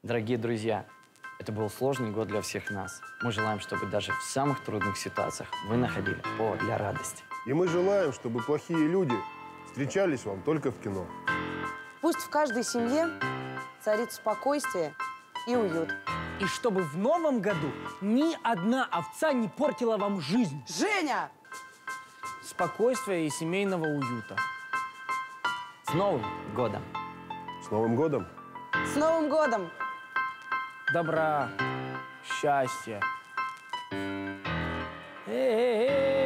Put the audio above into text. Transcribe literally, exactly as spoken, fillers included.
Дорогие друзья, это был сложный год для всех нас. Мы желаем, чтобы даже в самых трудных ситуациях вы находили повод для радости. И мы желаем, чтобы плохие люди встречались вам только в кино. Пусть в каждой семье царит спокойствие и уют. И чтобы в новом году ни одна овца не портила вам жизнь. Женя! Спокойствия и семейного уюта. С Новым годом! С Новым годом! С Новым годом! Добра, счастья. Эй-эй-эй!